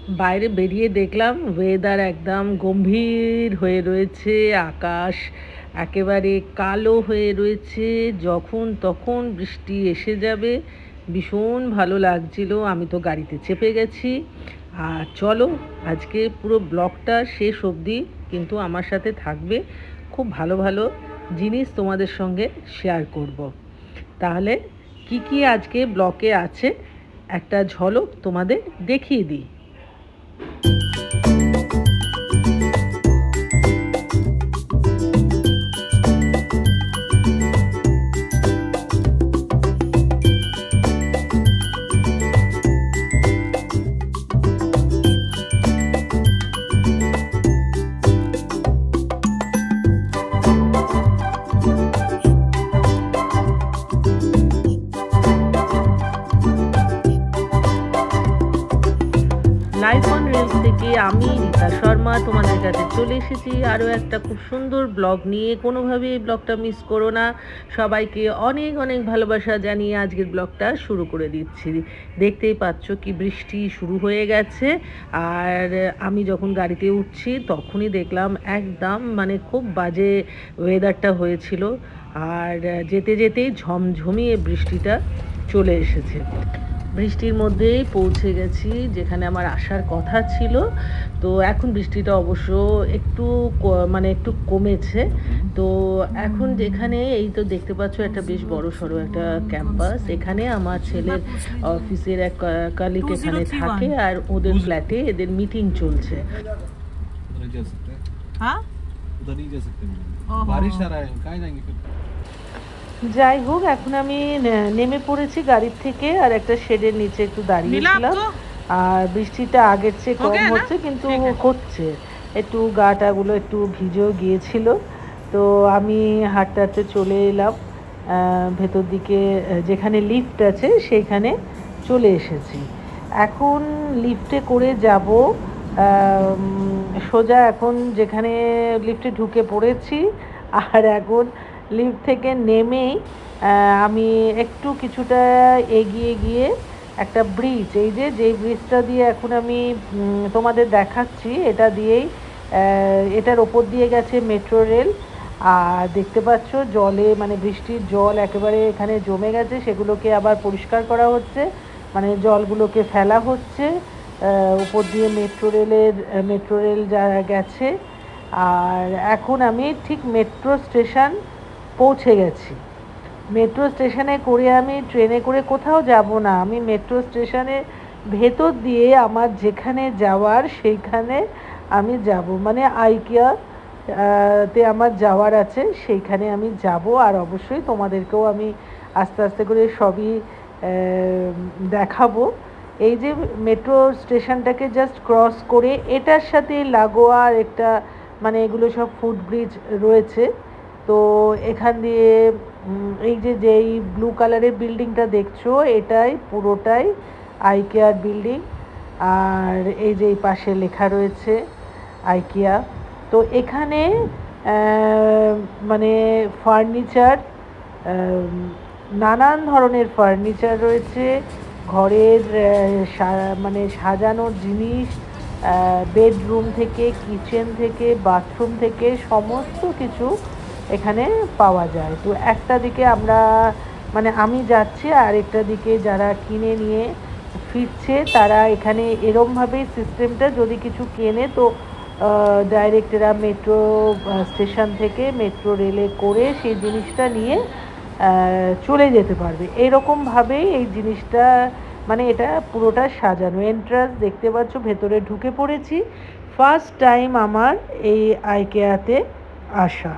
বাইরে বেরিয়ে দেখলাম ওয়েদার একদম গম্ভীর হয়ে রয়েছে, আকাশ একেবারে কালো হয়ে রয়েছে, যখন তখন বৃষ্টি এসে যাবে। ভীষণ ভালো লাগছিল। আমি তো গাড়িতে চেপে গেছি। আর চলো, আজকে পুরো ব্লগটা শেষ অবধি কিন্তু আমার সাথে থাকবে। খুব ভালো ভালো জিনিস তোমাদের সঙ্গে শেয়ার করব। তাহলে কি কি আজকে ব্লগে আছে একটা ঝলক তোমাদের দেখিয়ে দিই। লাইফ অন রিলস থেকে আমি রীতা শর্মা তোমাদের কাছে চলে এসেছি আরও একটা খুব সুন্দর ব্লগ নিয়ে। কোনোভাবে এই ব্লগটা মিস করো না। সবাইকে অনেক অনেক ভালোবাসা জানিয়ে আজকের ব্লগটা শুরু করে দিচ্ছি। দেখতেই পাচ্ছ কি বৃষ্টি শুরু হয়ে গেছে। আর আমি যখন গাড়িতে উঠছি তখনই দেখলাম একদম মানে খুব বাজে ওয়েদারটা হয়েছিল। আর যেতে যেতেই ঝমঝমিয়ে বৃষ্টিটা চলে এসেছে। বৃষ্টির মধ্যেই পৌঁছে গেছি যেখানে আমার আসার কথা ছিল। তো এখন বৃষ্টিটা অবশ্য একটু মানে একটু কমেছে। তো এখন যেখানে এই তো দেখতে পাচ্ছ একটা বেশ বড় সড়ো একটা ক্যাম্পাস। এখানে আমার ছেলের অফিসের এক কালিগ এখানে থাকে আর ওদের ফ্ল্যাটে এদের মিটিং চলছে। যাই হোক, এখন আমি নেমে পড়েছি গাড়ির থেকে আর একটা শেডের নিচে একটু দাঁড়িয়েছিলাম। আর বৃষ্টিটা আগের চেয়ে কম হচ্ছে, কিন্তু হচ্ছে একটু গাটাগুলো একটু ভিজেও গিয়েছিল। তো আমি হাঁটতে হাঁটতে চলে এলাম ভেতর দিকে, যেখানে লিফট আছে সেইখানে চলে এসেছি। এখন লিফটে করে যাব সোজা, এখন যেখানে লিফটে ঢুকে পড়েছি। আর এখন লিফট থেকে নেমেই আমি একটু কিছুটা এগিয়ে গিয়ে একটা ব্রিজ, এই যে যেই ব্রিজটা দিয়ে এখন আমি তোমাদের দেখাচ্ছি, এটা দিয়েই এটার ওপর দিয়ে গেছে মেট্রো রেল। আর দেখতে পাচ্ছ জলে মানে বৃষ্টির জল একেবারে এখানে জমে গেছে, সেগুলোকে আবার পরিষ্কার করা হচ্ছে, মানে জলগুলোকে ফেলা হচ্ছে। উপর দিয়ে মেট্রো রেল যা গেছে। আর এখন আমি ঠিক মেট্রো স্টেশন পৌঁছে গেছি। মেট্রো স্টেশনে করে আমি ট্রেনে করে কোথাও যাব না, আমি মেট্রো স্টেশনের ভেতর দিয়ে আমার যেখানে যাওয়ার সেইখানে আমি যাব, মানে আইকিয়া তে আমার যাওয়ার আছে, সেইখানে আমি যাব। আর অবশ্যই তোমাদেরকেও আমি আস্তে আস্তে করে সবই দেখাবো। এই যে মেট্রো স্টেশনটাকে জাস্ট ক্রস করে এটার সাথে লাগোয়া একটা মানে এগুলো সব ফুটব্রিজ রয়েছে। তো এখান দিয়ে এই যে যেই ব্লু কালারের বিল্ডিংটা দেখছো এটাই পুরোটাই আইকিয়ার বিল্ডিং। আর এই যে এই পাশে লেখা রয়েছে আইকিয়া। তো এখানে মানে ফার্নিচার, নানান ধরনের ফার্নিচার রয়েছে, ঘরের মানে সাজানোর জিনিস, বেডরুম থেকে কিচেন থেকে বাথরুম থেকে সমস্ত কিছু এখানে পাওয়া যায়। তো একটা দিকে আমরা মানে আমি যাচ্ছি, আর একটা দিকে যারা কিনে নিয়ে ফিরছে তারা এখানে এরমভাবেই সিস্টেমটা, যদি কিছু কেনে তো ডাইরেক্ট এরা মেট্রো স্টেশন থেকে মেট্রো রেলে করে সেই জিনিসটা নিয়ে চলে যেতে পারবে। এরকমভাবেই এই জিনিসটা মানে এটা পুরোটা সাজানো। এন্ট্রান্স দেখতে পাচ্ছ, ভেতরে ঢুকে পড়েছি। ফার্স্ট টাইম আমার এই আইকিয়াতে আসা।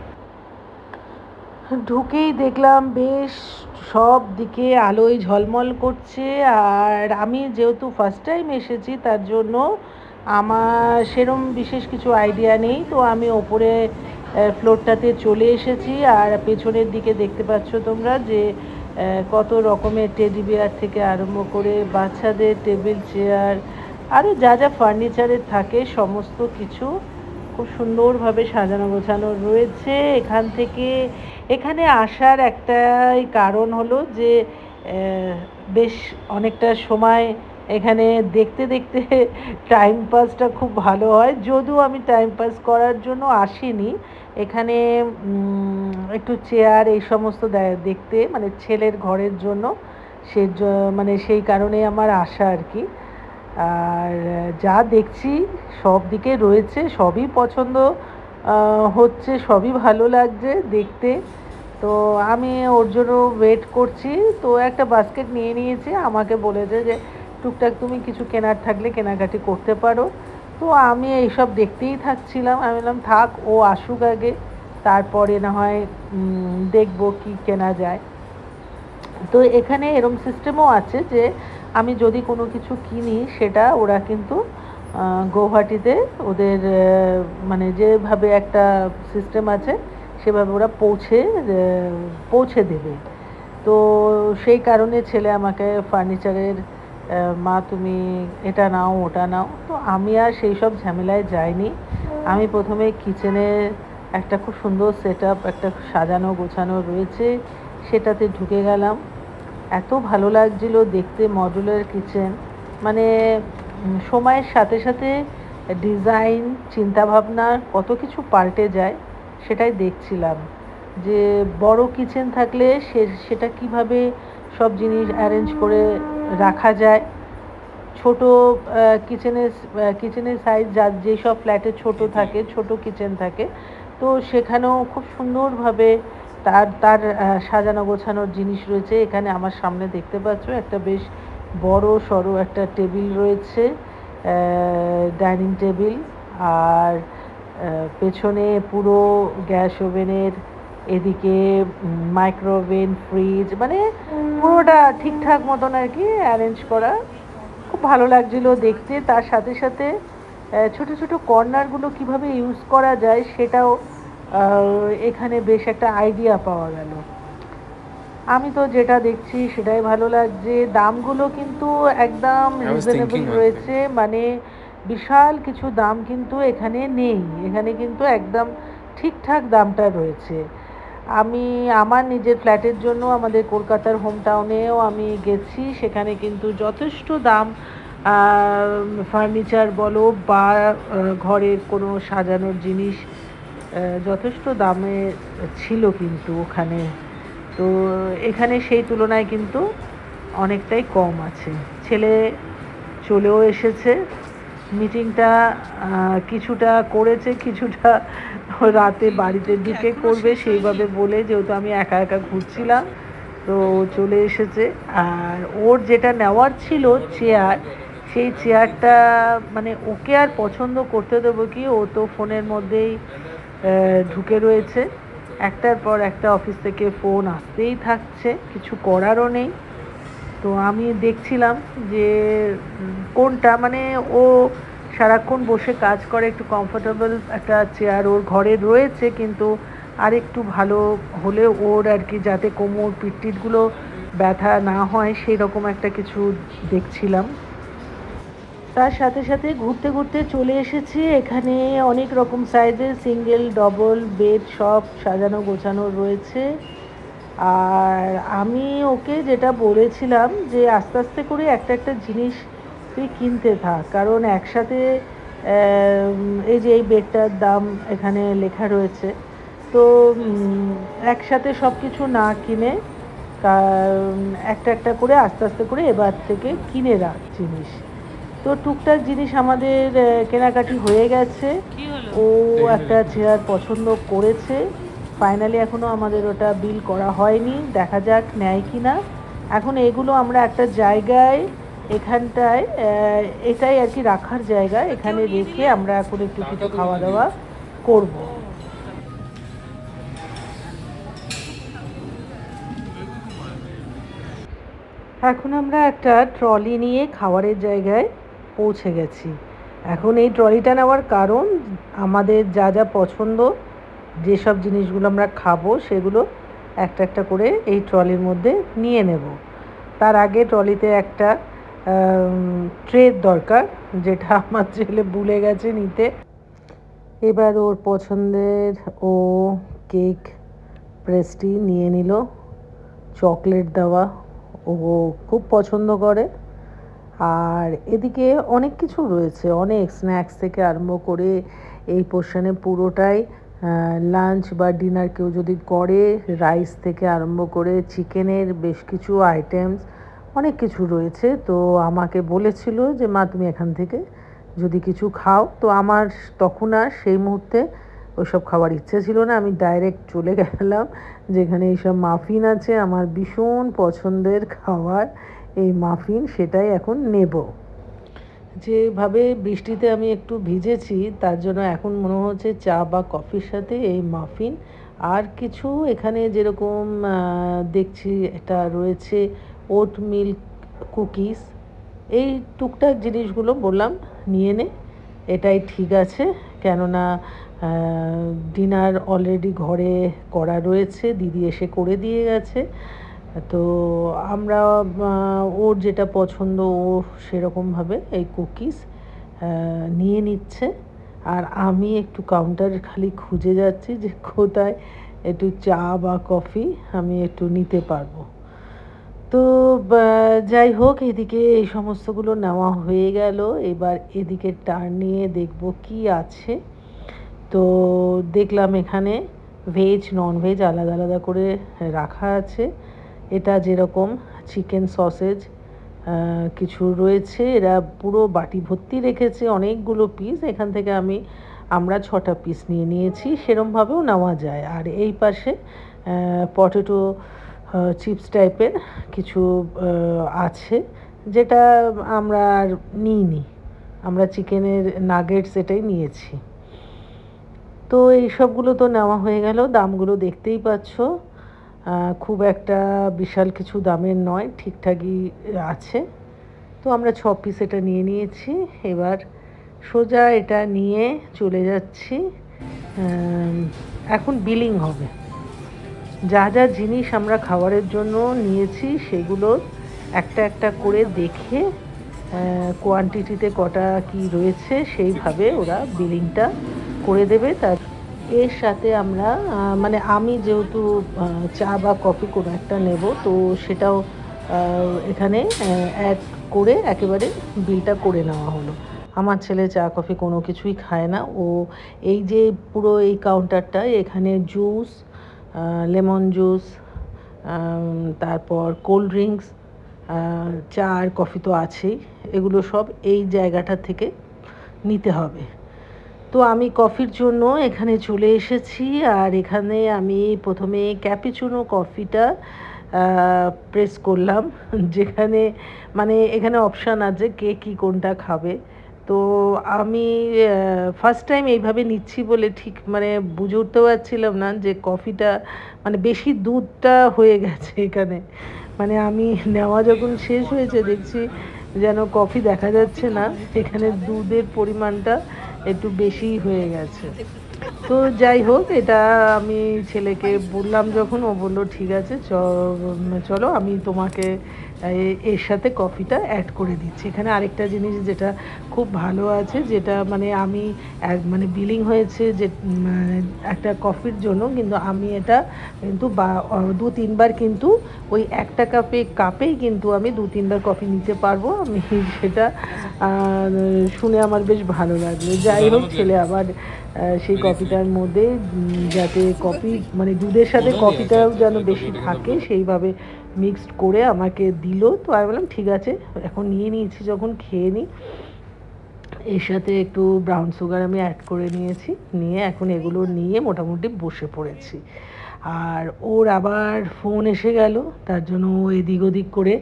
ঢুকেই দেখলাম বেশ সব দিকে আলোয় ঝলমল করছে। আর আমি যেহেতু ফার্স্ট টাইম এসেছি তার জন্য আমার সেরম বিশেষ কিছু আইডিয়া নেই। তো আমি ওপরে ফ্লোরটাতে চলে এসেছি। আর পেছনের দিকে দেখতে পাচ্ছ তোমরা যে কত রকমের টেডি বিয়ার থেকে আরম্ভ করে বাচ্চাদের টেবিল চেয়ার, আরও যা যা ফার্নিচারের থাকে সমস্ত কিছু খুব সুন্দরভাবে সাজানো গোছানো রয়েছে। এখানে আসার একটাই কারণ হলো যে বেশ অনেকটা সময় এখানে দেখতে দেখতে টাইম পাসটা খুব ভালো হয়, যদিও আমি টাইম পাস করার জন্য আসিনি এখানে। একটু চেয়ার এই সমস্ত দেখতে, মানে ছেলের ঘরের জন্য, সে মানে সেই কারণে আমার আসা আর কি। আর যা দেখছি সব দিকে রয়েছে, সবই পছন্দ হচ্ছে, সবই ভালো লাগছে দেখতে। তো আমি ওর জন্য ওয়েট করছি। তো একটা বাস্কেট নিয়ে নিয়েছি, আমাকে বলেছে যে টুকটাক তুমি কিছু কেনার থাকলে কেনাকাটি করতে পারো। তো আমি এইসব দেখতেই থাকছিলাম। আমি বললাম থাক, ও আসুক আগে, তারপরে না হয় দেখবো কি কেনা যায়। তো এখানে এরম সিস্টেমও আছে যে আমি যদি কোনো কিছু কিনি সেটা ওরা কিন্তু গৌহাটিতে ওদের মানে যেভাবে একটা সিস্টেম আছে সেভাবে ওরা পৌঁছে দেবে। তো সেই কারণে ছেলে আমাকে ফার্নিচারের মা তুমি এটা নাও ওটা নাও, তো আমি আর সেই সব ঝামেলায় যাইনি। আমি প্রথমে কিচেনে একটা খুব সুন্দর সেট আপ, একটা সাজানো গোছানো রয়েছে, সেটাতে ঢুকে গেলাম। এত ভালো লাগছিল দেখতে মডুলার কিচেন, মানে সময়ের সাথে সাথে ডিজাইন চিন্তাভাবনা কত কিছু পাল্টে যায় সেটাই দেখছিলাম। যে বড় কিচেন থাকলে সেটা কিভাবে সব জিনিস অ্যারেঞ্জ করে রাখা যায়, ছোট কিচেনের সাইজ যেসব ফ্ল্যাটে ছোট থাকে, ছোট কিচেন থাকে, তো সেখানেও খুব সুন্দরভাবে তার তার সাজানো গোছানোর জিনিস রয়েছে। এখানে আমার সামনে দেখতে পাচ্ছ একটা বেশ বড় সড়ো একটা টেবিল রয়েছে, ডাইনিং টেবিল। আর পেছনে পুরো গ্যাস ওভেনের, এদিকে মাইক্রোওভেন, ফ্রিজ, মানে পুরোটা ঠিকঠাক মতন আর কি অ্যারেঞ্জ করা। খুব ভালো লাগছিল দেখতে। তার সাথে সাথে ছোট ছোট কর্নারগুলো কিভাবে ইউজ করা যায় সেটাও এখানে বেশ একটা আইডিয়া পাওয়া গেল। আমি তো যেটা দেখছি সেটাই ভালো লাগছে। দামগুলো কিন্তু একদম রিজনেবল রয়েছে, মানে বিশাল কিছু দাম কিন্তু এখানে নেই, এখানে কিন্তু একদম ঠিকঠাক দামটা রয়েছে। আমি আমার নিজের ফ্ল্যাটের জন্য আমাদের কলকাতার হোম টাউনেও আমি গেছি, সেখানে কিন্তু যথেষ্ট দাম, ফার্নিচার বলো বা ঘরের কোনো সাজানোর জিনিস যথেষ্ট দামে ছিল কিন্তু ওখানে। তো এখানে সেই তুলনায় কিন্তু অনেকটাই কম আছে। ছেলে চলেও এসেছে, মিটিংটা কিছুটা করেছে, কিছুটা রাতে বাড়িতে ঢুকে করবে সেইভাবে বলে, যেহেতু আমি একা একা ঘুরছিলাম তো চলে এসেছে। আর ওর যেটা নেওয়ার ছিল চেয়ার, সেই চেয়ারটা মানে ওকে আর পছন্দ করতে দেবো কি, ও তো ফোনের মধ্যেই ঢুকে রয়েছে। একটার পর একটা অফিস থেকে ফোন আসতেই থাকছে, কিছু করারও নেই। তো আমি দেখছিলাম যে কোনটা, মানে ও সারাক্ষণ বসে কাজ করে, একটু কমফোর্টেবল একটা চেয়ার ওর ঘরে রয়েছে, কিন্তু আর একটু ভালো হলে ওর আর কি, যাতে কোমর পিঠগুলো ব্যথা না হয় সেই রকম একটা কিছু দেখছিলাম। তার সাথে সাথে ঘুরতে ঘুরতে চলে এসেছি এখানে অনেক রকম সাইজের সিঙ্গেল ডবল বেড সব সাজানো গোছানো রয়েছে। আর আমি ওকে যেটা বলেছিলাম যে আস্তে আস্তে করে একটা একটা জিনিস তুই কিনতে থাক, কারণ একসাথে এই যে এই বেডটার দাম এখানে লেখা রয়েছে, তো একসাথে সব কিছু না কিনে একটা একটা করে আস্তে আস্তে করে এবার থেকে কিনে রাখ জিনিস। তো টুকটাক জিনিস আমাদের কেনাকাটি হয়ে গেছে। ও একটা চেয়ার পছন্দ করেছে, ফাইনালি এখনও আমাদের ওটা বিল করা হয়নি, দেখা যাক নেয় কি না। এখন এগুলো আমরা একটা জায়গায় এখানটায় এটাই আর কি রাখার জায়গা, এখানে রেখে আমরা এখন একটু কিছু খাওয়া দাওয়া করব। এখন আমরা একটা ট্রলি নিয়ে খাবারের জায়গায় পৌঁছে গেছি। এখন এই ট্রলিটা নেওয়ার কারণ, আমাদের যা যা পছন্দ, যেসব জিনিসগুলো আমরা খাবো সেগুলো একটা একটা করে এই ট্রলির মধ্যে নিয়ে নেব। তার আগে ট্রলিতে একটা ট্রের দরকার, যেটা আমার ছেলে ভুলে গেছে নিতে। এবার ওর পছন্দের ও কেক পেস্ট্রি নিয়ে নিল, চকলেট দেওয়া ও খুব পছন্দ করে। আর এদিকে অনেক কিছু রয়েছে, অনেক স্ন্যাক্স থেকে আরম্ভ করে এই পোর্শনে পুরোটাই লাঞ্চ বা ডিনার কেউ যদি করে, রাইস থেকে আরম্ভ করে চিকেনের বেশ কিছু আইটেমস অনেক কিছু রয়েছে। তো আমাকে বলেছিল যে মা তুমি এখান থেকে যদি কিছু খাও, তো আমার তখন আর সেই মুহূর্তে ওইসব খাওয়ার ইচ্ছে ছিল না। আমি ডাইরেক্ট চলে গেলাম যেখানে এইসব মাফিন আছে, আমার ভীষণ পছন্দের খাবার এই মাফিন, সেটাই এখন নেব। যেভাবে বৃষ্টিতে আমি একটু ভিজেছি তার জন্য এখন মনে হচ্ছে চা বা কফির সাথে এই মাফিন আর কিছু এখানে যেরকম দেখছি এটা রয়েছে ওট মিল্ক কুকিজ, এই টুকটাক জিনিসগুলো বললাম নিয়ে নে, এটাই ঠিক আছে। কেননা ডিনার অলরেডি ঘরে করা রয়েছে, দিদি এসে করে দিয়ে গেছে। তো আমরা ওর যেটা পছন্দ ও সেরকমভাবে এই কুকিজ নিয়ে নিচ্ছে, আর আমি একটু কাউন্টার খালি খুঁজে যাচ্ছি যে কোথায় একটু চা বা কফি আমি একটু নিতে পারবো। তো যাই হোক, এদিকে এই সমস্তগুলো নেওয়া হয়ে গেল। এবার এদিকে টার্ন নিয়ে দেখব কি আছে। তো দেখলাম এখানে ভেজ নন ভেজ আলাদা আলাদা করে রাখা আছে। এটা যেরকম চিকেন সসেজ কিছু রয়েছে, এরা পুরো বাটি ভর্তি রেখেছে অনেকগুলো পিস। এখান থেকে আমরা 6টা পিস নিয়ে নিয়েছি, সেরমভাবেও নেওয়া যায়। আর এই পাশে পটেটো চিপস টাইপের কিছু আছে, যেটা আমরা আর নিইনি, আমরা চিকেনের নাগেটস এটাই নিয়েছি। তো এই সবগুলো তো নেওয়া হয়ে গেল। দামগুলো দেখতেই পাচ্ছ, খুব একটা বিশাল কিছু দামের নয়, ঠিকঠাকই আছে। তো আমরা 6 পিস এটা নিয়ে নিয়েছি। এবার সোজা এটা নিয়ে চলে যাচ্ছি, এখন বিলিং হবে। যা যা জিনিস আমরা খাবারের জন্য নিয়েছি সেগুলোর একটা একটা করে দেখে কোয়ান্টিটিতে কটা কি রয়েছে সেইভাবে ওরা বিলিংটা করে দেবে। তার এর সাথে আমরা মানে আমি যেহেতু চা বা কফি কোনো একটা নেব, তো সেটাও এখানে অ্যাড করে একেবারে বিলটা করে নেওয়া হলো। আমার ছেলে চা কফি কোনো কিছুই খায় না, ও এই যে পুরো এই কাউন্টারটা, এখানে জুস, লেমন জুস, তারপর কোল্ড ড্রিঙ্কস, চা আর কফি তো আছেই, এগুলো সব এই জায়গাটা থেকে নিতে হবে। তো আমি কফির জন্য এখানে চলে এসেছি, আর এখানে আমি প্রথমে ক্যাপুচিনো কফিটা প্রেস করলাম, যেখানে মানে এখানে অপশান আছে কে কী কোনটা খাবে। তো আমি ফার্স্ট টাইম এইভাবে নিচ্ছি বলে ঠিক মানে বুঝে উঠতে পারছিলাম না যে কফিটা মানে বেশি দুধটা হয়ে গেছে এখানে। মানে আমি নেওয়া যখন শেষ হয়েছে দেখছি যেন কফি দেখা যাচ্ছে না, এখানে দুধের পরিমাণটা একটু বেশি হয়ে গেছে। তো যাই হোক, এটা আমি ছেলেকে বললাম যখন, ও বললো ঠিক আছে চলো আমি তোমাকে এর সাথে কফিটা অ্যাড করে দিচ্ছি। এখানে আরেকটা জিনিস যেটা খুব ভালো আছে, যেটা মানে আমি মানে বিলিং হয়েছে যে একটা কফির জন্য, কিন্তু আমি এটা কিন্তু 2-3 বার কিন্তু ওই একটা কাপেই কিন্তু আমি 2-3 বার কফি নিতে পারবো। আমি সেটা শুনে আমার বেশ ভালো লাগলো। যাই হোক, ছেলে আবার সেই কফিটার মধ্যে যাতে কফি মানে দুধের সাথে কফিটাও যেন বেশি থাকে সেইভাবে মিক্সড করে আমাকে দিল। তো আমি বললাম ঠিক আছে, এখন নিয়ে নিয়েছি যখন খেয়ে নিই। এর সাথে একটু ব্রাউন সুগার আমি অ্যাড করে নিয়েছি, নিয়ে এখন এগুলো নিয়ে মোটামুটি বসে পড়েছি। আর ওর আবার ফোন এসে গেল, তার জন্য ও এদিক ওদিক করে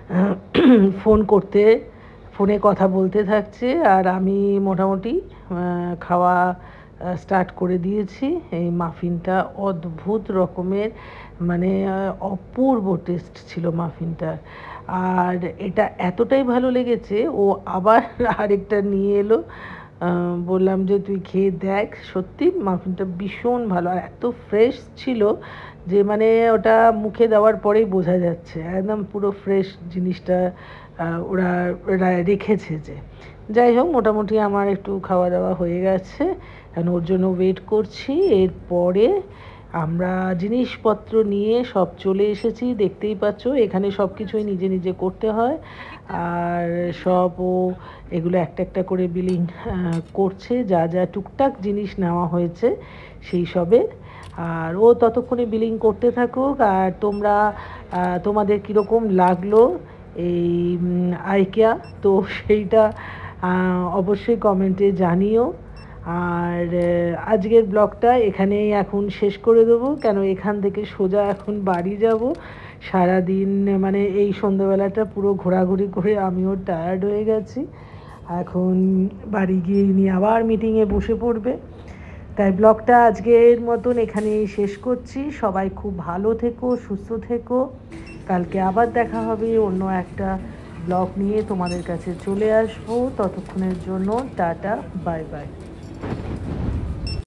ফোনে কথা বলতে থাকছে, আর আমি মোটামুটি খাওয়া স্টার্ট করে দিয়েছি। এই মাফিনটা অদ্ভুত রকমের, মানে অপূর্ব টেস্ট ছিল মাফিনটার। আর এটা এতটাই ভালো লেগেছে, ও আবার আরেকটা নিয়ে এলো। বললাম যে তুই খেয়ে দেখ, সত্যি মাফিনটা ভীষণ ভালো, আর এত ফ্রেশ ছিল যে মানে ওটা মুখে দেওয়ার পরেই বোঝা যাচ্ছে একদম পুরো ফ্রেশ জিনিসটা ওরা রেখেছে। যে যাই হোক, মোটামুটি আমার একটু খাওয়া দাওয়া হয়ে গেছে, কারণ ওর জন্য ওয়েট করছি। এরপরে আমরা জিনিসপত্র নিয়ে সব চলে এসেছি, দেখতেই পাচ্ছ এখানে সব কিছুই নিজে নিজে করতে হয়। আর সব ও এগুলো একটা একটা করে বিলিং করছে, যা যা টুকটাক জিনিস নেওয়া হয়েছে সেই সবে। আর ও ততক্ষণে বিলিং করতে থাকুক। আর তোমরা তোমাদের কীরকম লাগলো এই আইকিয়া, তো সেইটা অবশ্যই কমেন্টে জানিও। আর আজকের ব্লগটা এখানেই এখন শেষ করে দেবো, কেন এখান থেকে সোজা এখন বাড়ি যাব। সারাদিন মানে এই সন্ধ্যাবেলাটা পুরো ঘোরাঘুরি করে আমিও টায়ার্ড হয়ে গেছি। এখন বাড়ি গিয়ে নিয়ে আবার মিটিংয়ে বসে পড়বে। তাই ব্লগটা আজকের মতন এখানেই শেষ করছি। সবাই খুব ভালো থেকো, সুস্থ থেকো। কালকে আবার দেখা হবে অন্য একটা ব্লগ নিয়ে, তোমাদের কাছে চলে আসবো। ততক্ষণের জন্য টাটা, বাই বাই।